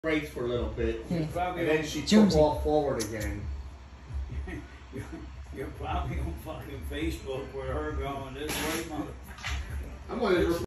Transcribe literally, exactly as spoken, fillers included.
brakes for a little bit, Hmm. and then she Jonesy. took off forward again. You're, you're probably on fucking Facebook with her going this way, motherfucker. I'm gonna